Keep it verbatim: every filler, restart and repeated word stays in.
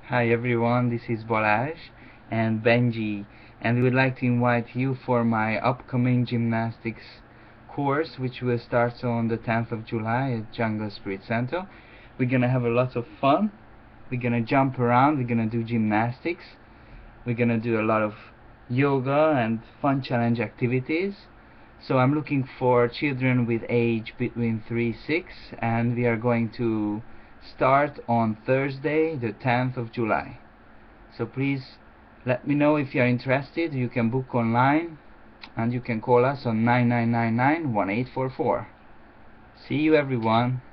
Hi everyone, this is Balazs and Benji, and we would like to invite you for my upcoming gymnastics course, which will start on the tenth of July at Jungle Spirit Center. We're gonna have a lot of fun. We're gonna jump around, we're gonna do gymnastics, we're gonna do a lot of yoga and fun challenge activities. So I'm looking for children with age between three six, and we are going to start on Thursday the tenth of July. So please let me know if you are interested. You can book online and you can call us on nine nine nine nine one eight four four. See you everyone.